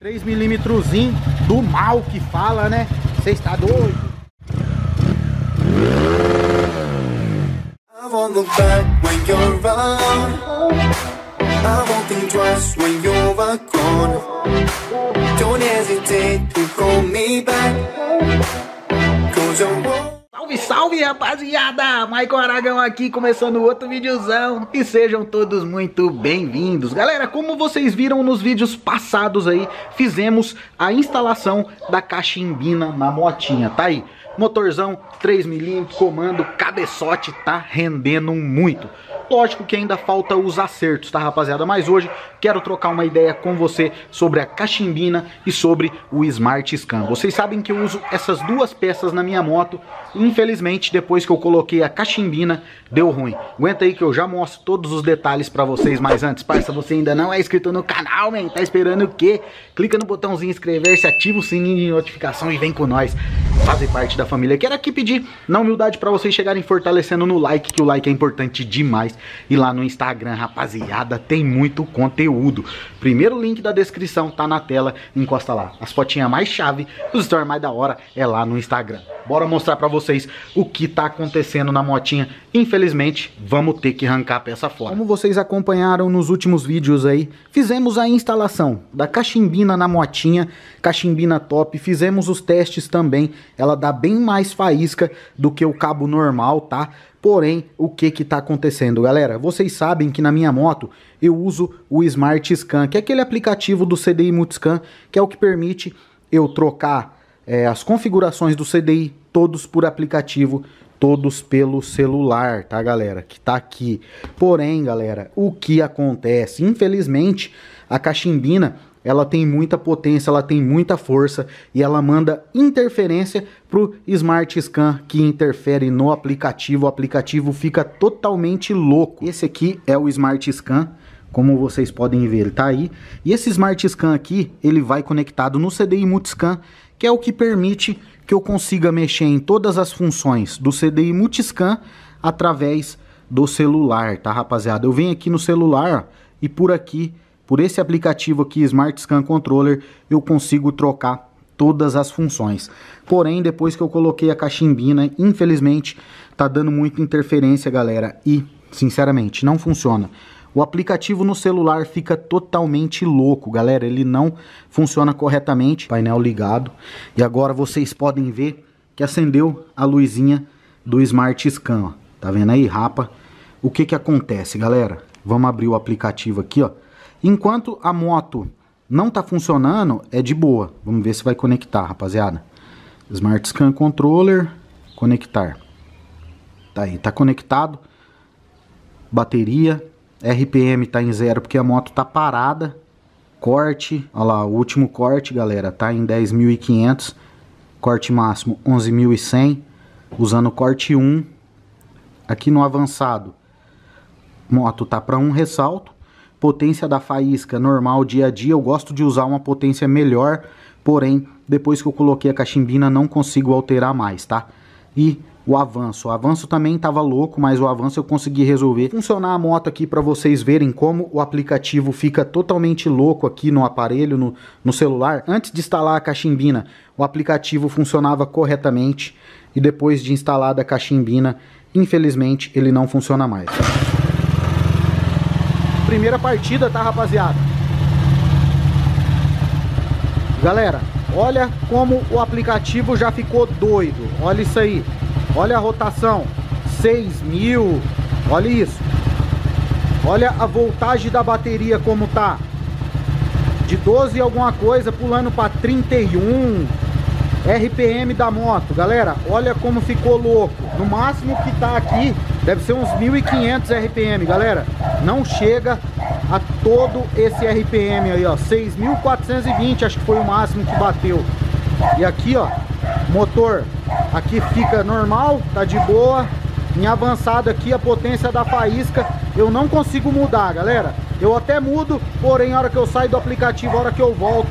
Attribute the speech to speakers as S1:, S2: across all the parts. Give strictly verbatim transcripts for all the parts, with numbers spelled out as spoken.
S1: três milímetrozinho do mal que fala, né? Você está doido?
S2: I won't look back when you're around. I won't think twice when you're gone. Don't hesitate to call me back. Cause you're...
S1: Salve, salve, rapaziada! Maicon Aragão aqui, começando outro videozão. E sejam todos muito bem-vindos. Galera, como vocês viram nos vídeos passados aí, fizemos a instalação da cachimbina na motinha, tá aí. Motorzão três milímetros, comando, cabeçote, tá rendendo muito. Lógico que ainda falta os acertos, tá, rapaziada? Mas hoje quero trocar uma ideia com você sobre a cachimbina e sobre o Smart Scan. Vocês sabem que eu uso essas duas peças na minha moto. Infelizmente, depois que eu coloquei a cachimbina, deu ruim. Aguenta aí que eu já mostro todos os detalhes pra vocês. Mas antes, parça, você ainda não é inscrito no canal, man, tá esperando o quê? Clica no botãozinho inscrever-se, ativa o sininho de notificação e vem com nós fazer parte da família. Quero aqui pedir, na humildade, pra vocês chegarem fortalecendo no like, que o like é importante demais. E lá no Instagram, rapaziada, tem muito conteúdo. Primeiro link da descrição tá na tela, encosta lá. As fotinhas mais chave, os stories mais da hora é lá no Instagram. Bora mostrar pra vocês o que tá acontecendo na motinha. Infelizmente, vamos ter que arrancar a peça fora. Como vocês acompanharam nos últimos vídeos aí, fizemos a instalação da cachimbina na motinha, cachimbina top, fizemos os testes também. Ela dá bem mais faísca do que o cabo normal, tá? Porém, o que que tá acontecendo, galera? Vocês sabem que na minha moto eu uso o Smart Scan, que é aquele aplicativo do C D I Multiscan, que é o que permite eu trocar é, as configurações do C D I todos por aplicativo, todos pelo celular, tá, galera? Que tá aqui. Porém, galera, o que acontece? Infelizmente, a cachimbina, ela tem muita potência, ela tem muita força e ela manda interferência pro Smart Scan, que interfere no aplicativo. O aplicativo fica totalmente louco. Esse aqui é o Smart Scan, como vocês podem ver, ele tá aí. E esse Smart Scan aqui, ele vai conectado no C D I Multiscan, que é o que permite que eu consiga mexer em todas as funções do C D I Multiscan através do celular, tá, rapaziada? Eu venho aqui no celular, ó, e por aqui, por esse aplicativo aqui, Smart Scan Controller, eu consigo trocar todas as funções. Porém, depois que eu coloquei a cachimbina, infelizmente, tá dando muita interferência, galera, e, sinceramente, não funciona. O aplicativo no celular fica totalmente louco, galera, ele não funciona corretamente. Painel ligado, e agora vocês podem ver que acendeu a luzinha do Smart Scan, ó. Tá vendo aí, rapa? O que que acontece, galera? Vamos abrir o aplicativo aqui, ó. Enquanto a moto não tá funcionando, é de boa. Vamos ver se vai conectar, rapaziada. Smart Scan Controller, conectar. Tá aí, tá conectado. Bateria, R P M tá em zero porque a moto tá parada. Corte, olha lá, o último corte, galera, tá em dez mil e quinhentos. Corte máximo onze mil e cem. Usando corte um. Aqui no avançado, moto tá para um ressalto. Potência da faísca normal dia a dia, eu gosto de usar uma potência melhor, porém, depois que eu coloquei a cachimbina, não consigo alterar mais, tá? E o avanço, o avanço também tava louco, mas o avanço eu consegui resolver. Funcionar a moto aqui para vocês verem como o aplicativo fica totalmente louco aqui no aparelho, no, no celular. Antes de instalar a cachimbina, o aplicativo funcionava corretamente, e depois de instalada a cachimbina, infelizmente, ele não funciona mais. Primeira partida, tá, rapaziada? Galera, olha como o aplicativo já ficou doido. Olha isso aí. Olha a rotação, seis mil. Olha isso. Olha a voltagem da bateria como tá. De doze alguma coisa pulando para trinta e um. R P M da moto, galera, olha como ficou louco. No máximo que tá aqui deve ser uns mil e quinhentos R P M, galera. Não chega a todo esse R P M aí, ó, seis mil quatrocentos e vinte, acho que foi o máximo que bateu. E aqui, ó, motor aqui fica normal, tá de boa. Em avançado aqui, a potência da faísca eu não consigo mudar, galera. Eu até mudo, porém a hora que eu saio do aplicativo, a hora que eu volto,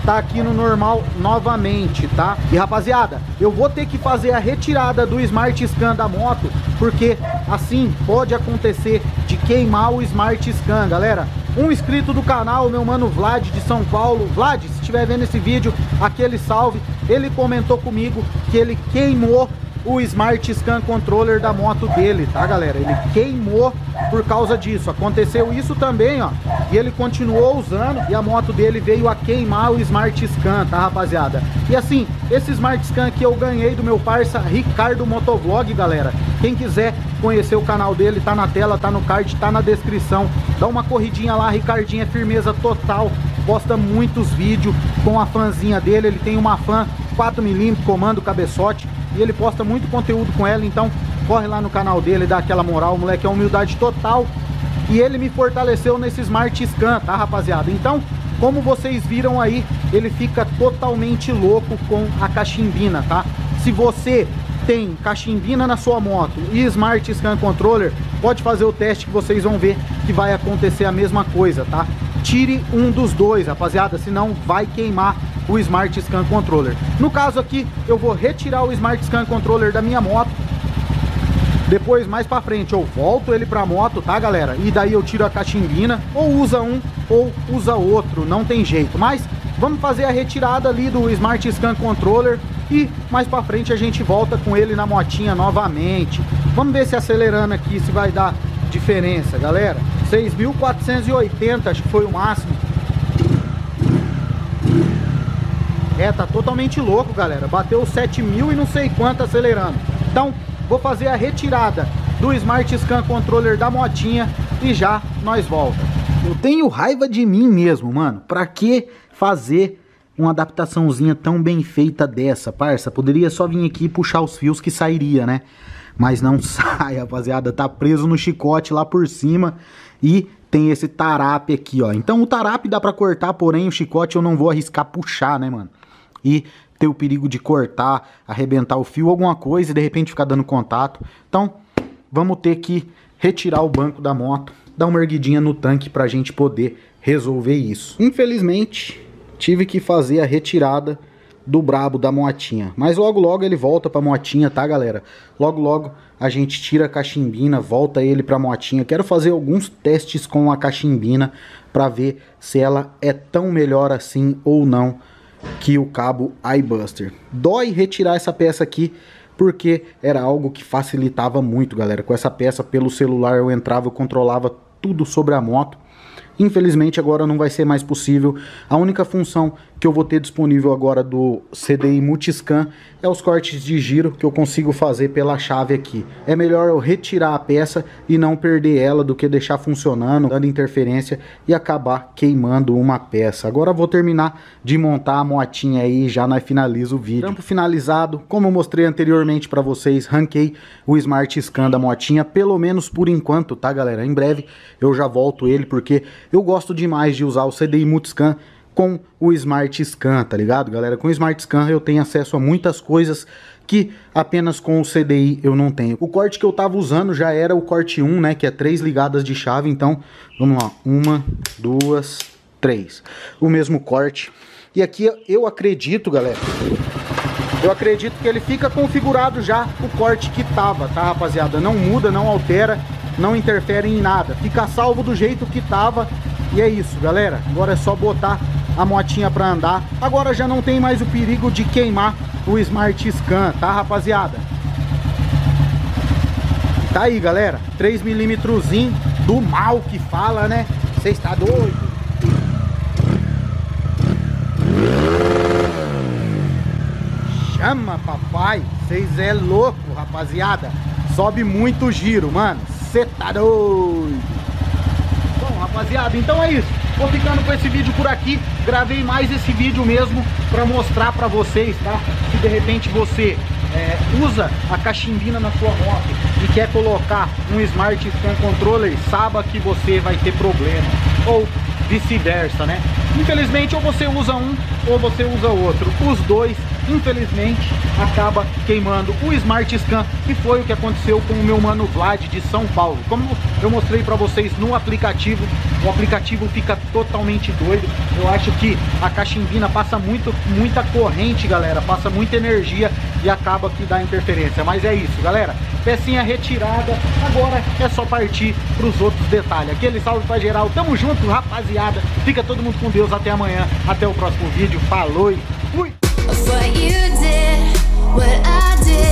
S1: tá aqui no normal novamente, tá? E rapaziada, eu vou ter que fazer a retirada do Smart Scan da moto, porque assim pode acontecer de queimar o Smart Scan, galera. Um inscrito do canal, meu mano Vlad de São Paulo. Vlad, se estiver vendo esse vídeo, aquele salve. Ele comentou comigo que ele queimou o Smart Scan Controller da moto dele, tá, galera? Ele queimou por causa disso. Aconteceu isso também, ó, e ele continuou usando e a moto dele veio a queimar o Smart Scan, tá, rapaziada? E assim, esse Smart Scan que eu ganhei do meu parça Ricardo Motovlog, galera. Quem quiser conhecer o canal dele, tá na tela, tá no card, tá na descrição. Dá uma corridinha lá, Ricardinho é firmeza total. Posta muitos vídeos com a fãzinha dele. Ele tem uma fã quatro milímetros, comando cabeçote, e ele posta muito conteúdo com ela, então corre lá no canal dele, dá aquela moral. O moleque é humildade total e ele me fortaleceu nesse Smart Scan, tá, rapaziada? Então, como vocês viram aí, ele fica totalmente louco com a cachimbina, tá? Se você tem cachimbina na sua moto e Smart Scan Controller, pode fazer o teste que vocês vão ver que vai acontecer a mesma coisa, tá? Tire um dos dois, rapaziada, senão vai queimar o Smart Scan Controller. No caso aqui, eu vou retirar o Smart Scan Controller da minha moto. Depois, mais pra frente, eu volto ele pra moto, tá, galera? E daí eu tiro a cachimbina, ou usa um, ou usa outro, não tem jeito. Mas vamos fazer a retirada ali do Smart Scan Controller e mais pra frente a gente volta com ele na motinha novamente. Vamos ver se acelerando aqui, se vai dar diferença, galera. seis mil quatrocentos e oitenta, acho que foi o máximo. É, tá totalmente louco, galera. Bateu sete mil e não sei quanto acelerando. Então, vou fazer a retirada do Smart Scan Controller da motinha e já nós volta. Eu tenho raiva de mim mesmo, mano. Pra que fazer uma adaptaçãozinha tão bem feita dessa, parça? Poderia só vir aqui e puxar os fios que sairia, né? Mas não sai, rapaziada. Tá preso no chicote lá por cima e tem esse tarape aqui, ó. Então o tarape dá pra cortar, porém o chicote eu não vou arriscar puxar, né, mano? E ter o perigo de cortar, arrebentar o fio, alguma coisa e de repente ficar dando contato. Então vamos ter que retirar o banco da moto, dar uma erguidinha no tanque pra gente poder resolver isso. Infelizmente tive que fazer a retirada do brabo da motinha, mas logo logo ele volta pra motinha, tá, galera? Logo logo a gente tira a cachimbina, volta ele pra motinha. Quero fazer alguns testes com a cachimbina pra ver se ela é tão melhor assim ou não que o cabo iBuster. Dói retirar essa peça aqui porque era algo que facilitava muito, galera. Com essa peça pelo celular eu entrava, eu controlava tudo sobre a moto. Infelizmente agora não vai ser mais possível. A única função que eu vou ter disponível agora do C D I Multiscan é os cortes de giro que eu consigo fazer pela chave aqui. É melhor eu retirar a peça e não perder ela do que deixar funcionando, dando interferência e acabar queimando uma peça. Agora eu vou terminar de montar a motinha aí e já nós finaliza o vídeo. Trampo finalizado, como eu mostrei anteriormente para vocês, ranquei o Smart Scan da motinha, pelo menos por enquanto, tá, galera? Em breve eu já volto ele porque eu gosto demais de usar o C D I Multiscan com o Smart Scan, tá ligado, galera? Com o Smart Scan eu tenho acesso a muitas coisas que apenas com o C D I eu não tenho. O corte que eu tava usando já era o corte um, né? Que é três ligadas de chave, então vamos lá. Uma, duas, três. O mesmo corte. E aqui eu acredito, galera, eu acredito que ele fica configurado já o corte que tava, tá, rapaziada? Não muda, não altera, não interfere em nada. Fica salvo do jeito que tava. E é isso, galera. Agora é só botar a motinha pra andar. Agora já não tem mais o perigo de queimar o Smart Scan, tá, rapaziada? Tá aí, galera. três milímetros do mal que fala, né? Você está doido? Chama, papai. Vocês é louco, rapaziada. Sobe muito giro, mano. Você tá doido? Bom, rapaziada, então é isso. Vou ficando com esse vídeo por aqui. Gravei mais esse vídeo mesmo pra mostrar pra vocês, tá? Se de repente você é, usa a cachimbina na sua moto e quer colocar um Smart Scan Controller, saiba que você vai ter problema. Ou vice-versa, né? Infelizmente, ou você usa um ou você usa outro. Os dois infelizmente acaba queimando o Smart Scan, que foi o que aconteceu com o meu mano Vlad de São Paulo. Como eu mostrei para vocês no aplicativo, o aplicativo fica totalmente doido. Eu acho que a cachimbina passa muito, muita corrente, galera, passa muita energia e acaba que dá interferência. Mas é isso, galera, pecinha retirada, agora é só partir para os outros detalhes. Aquele salve pra geral, tamo junto, rapaziada, fica todo mundo com Deus, até amanhã, até o próximo vídeo, falou e fui!
S3: What you did, what I did.